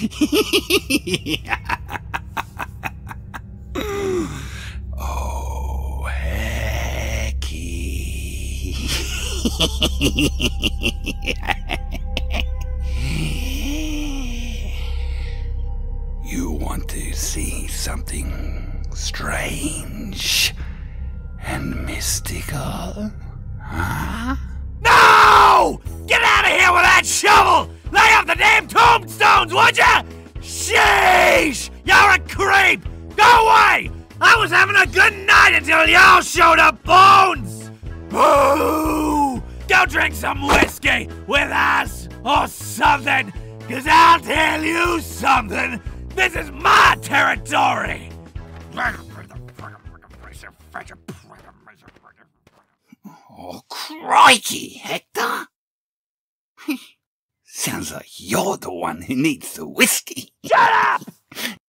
Oh, hecky. You want to see something strange and mystical? Huh? No! Get out of here with that shovel! Lay off the damn tombstones, would ya? Sheesh! You're a creep! Go away! I was having a good night until y'all showed up, bones! Boo! Go drink some whiskey with us or something, cause I'll tell you something. This is my territory! Oh, crikey, Hector! Sounds like you're the one who needs the whiskey. Shut up!